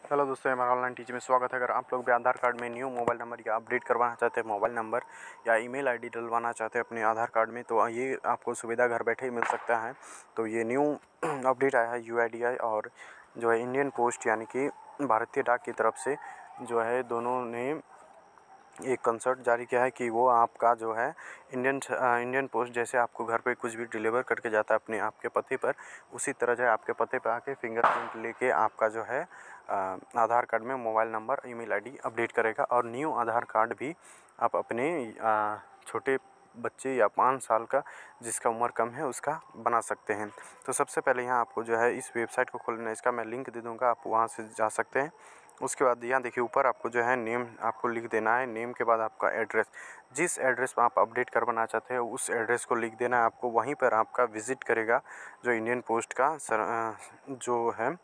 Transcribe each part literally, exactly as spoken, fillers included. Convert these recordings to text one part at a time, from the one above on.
Hello दोस्तों, हमारा online teaching में स्वागत है। अगर आप लोग भी आधार कार्ड में न्यू मोबाइल नंबर या अपडेट करवाना चाहते हैं, मोबाइल नंबर या ईमेल आईडी डलवाना चाहते हैं अपने आधार कार्ड में, तो ये आपको सुविधा घर बैठे ही मिल सकता है। तो ये न्यू अपडेट आया है यू आई डी आई और जो है इंडियन पोस्ट यानी कि भारतीय डाक की तरफ से जो है दोनों ने एक कंसर्ट जारी किया है कि वो आपका जो है इंडियन इंडियन पोस्ट जैसे आपको घर पे कुछ भी डिलीवर करके जाता है अपने आपके पते पर, उसी तरह जो है आपके पते पर आके फिंगरप्रिंट लेके आपका जो है आ, आधार कार्ड में mobile number email ID update करेगा। और न्यू आधार कार्ड भी आप अपने आ, छोटे बच्चे या पाँच साल का जिसका उम्र कम है उसका बना सकते हैं। तो सबसे पहले यहाँ आपको जो है इस वेबसाइट को खोलना है, इसका मैं लिंक दे दूँगा, आप वहाँ से जा सकते हैं। उसके बाद यहाँ देखिए ऊपर आपको जो है नेम आपको लिख देना है, नेम के बाद आपका एड्रेस, जिस एड्रेस पर आप अपडेट करवाना चाहते हैं उस एड्रेस को लिख देना है आपको। वहीं पर आपका विज़िट करेगा जो इंडियन पोस्ट का सर जो है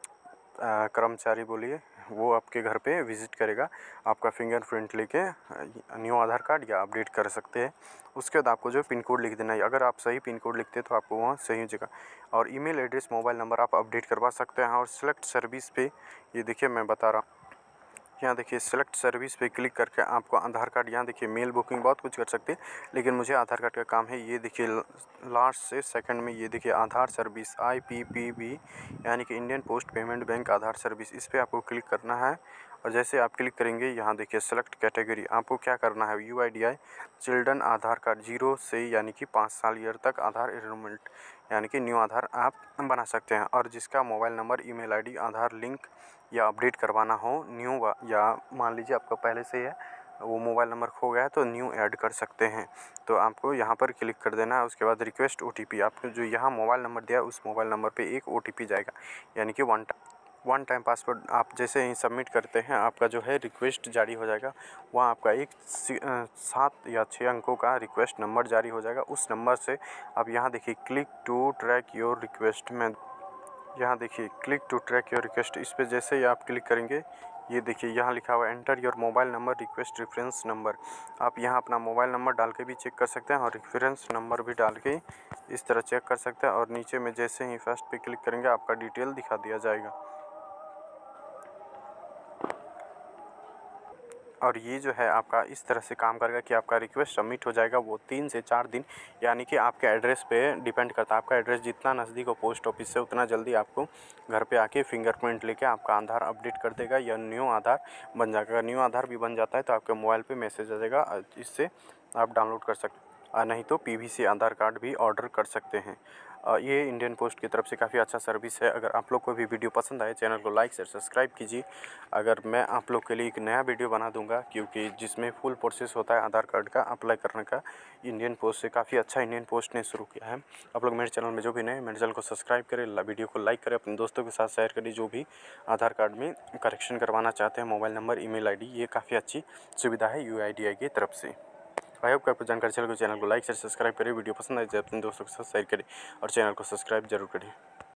कर्मचारी बोलिए, वो आपके घर पे विज़िट करेगा, आपका फिंगरप्रिंट लेके न्यू आधार कार्ड या अपडेट कर सकते हैं। उसके बाद आपको जो पिन कोड लिख देना है, अगर आप सही पिन कोड लिखते हैं तो आपको वहाँ सही जगह और ईमेल एड्रेस मोबाइल नंबर आप अपडेट करवा सकते हैं। और सेलेक्ट सर्विस पे ये देखिए मैं बता रहा हूँ, यहाँ देखिए सेलेक्ट सर्विस पे क्लिक करके आपको आधार कार्ड, यहाँ देखिए मेल बुकिंग बहुत कुछ कर सकते हैं, लेकिन मुझे आधार कार्ड का काम है। ये देखिए लास्ट से सेकंड में ये देखिए Aadhaar service I P P B यानी कि Indian post payment bank Aadhaar service, इस पर आपको क्लिक करना है। और जैसे आप क्लिक करेंगे यहाँ देखिए सेलेक्ट कैटेगरी, आपको क्या करना है, U I D I children Aadhaar card zero से यानी कि पाँच साल ईयर तक आधार एनरोलमेंट यानी कि न्यू आधार आप बना सकते हैं। और जिसका mobile number email ID Aadhaar link या अपडेट करवाना हो न्यू, या मान लीजिए आपका पहले से है वो मोबाइल नंबर खो गया है तो न्यू ऐड कर सकते हैं। तो आपको यहाँ पर क्लिक कर देना है। उसके बाद रिक्वेस्ट ओ टी पी, आपने जो यहाँ मोबाइल नंबर दिया है उस मोबाइल नंबर पे एक ओ टी पी जाएगा, यानी कि वन वन टाइम पासवर्ड आप जैसे ही सबमिट करते हैं आपका जो है रिक्वेस्ट जारी हो जाएगा। वहाँ आपका एक सात या छः अंकों का रिक्वेस्ट नंबर जारी हो जाएगा। उस नंबर से आप यहाँ देखिए click to track your request में, यहाँ देखिए click to track your request, इस पर जैसे ही आप क्लिक करेंगे ये देखिए यहाँ लिखा हुआ है enter your mobile number request reference number. आप यहाँ अपना मोबाइल नंबर डाल के भी चेक कर सकते हैं और रेफरेंस नंबर भी डाल के इस तरह चेक कर सकते हैं। और नीचे में जैसे ही फर्स्ट पे क्लिक करेंगे आपका डिटेल दिखा दिया जाएगा। और ये जो है आपका इस तरह से काम करेगा कि आपका रिक्वेस्ट सबमिट हो जाएगा। वो तीन से चार दिन यानी कि आपके एड्रेस पे डिपेंड करता है, आपका एड्रेस जितना नज़दीक हो पोस्ट ऑफिस से उतना जल्दी आपको घर पे आके फिंगरप्रिंट लेके आपका आधार अपडेट कर देगा या न्यू आधार बन जाएगा। न्यू आधार भी बन जाता है तो आपके मोबाइल पे मैसेज आ जाएगा, इससे आप डाउनलोड कर सकते हैं, नहीं तो P V C Aadhaar card भी ऑर्डर कर सकते हैं। ये इंडियन पोस्ट की तरफ से काफ़ी अच्छा सर्विस है। अगर आप लोग को भी वीडियो पसंद आए चैनल को लाइक शेयर सब्सक्राइब कीजिए। अगर मैं आप लोग के लिए एक नया वीडियो बना दूंगा क्योंकि जिसमें फुल प्रोसेस होता है आधार कार्ड का अप्लाई करने का, इंडियन पोस्ट से काफ़ी अच्छा इंडियन पोस्ट ने शुरू किया है। आप लोग मेरे चैनल में जो भी नए मेरे चैनल को सब्सक्राइब करें, वीडियो को लाइक करें, अपने दोस्तों के साथ शेयर करिए जो भी आधार कार्ड में करेक्शन करवाना चाहते हैं, मोबाइल नंबर ईमेल आईडी, ये काफ़ी अच्छी सुविधा है यू आई डी आई की तरफ से। आई होप कि आपको जानकारी चल गई। चैनल को लाइक शेयर सब्सक्राइब करें, वीडियो पसंद आए तो अपने दोस्तों के साथ शेयर करें और चैनल को सब्सक्राइब जरूर करें।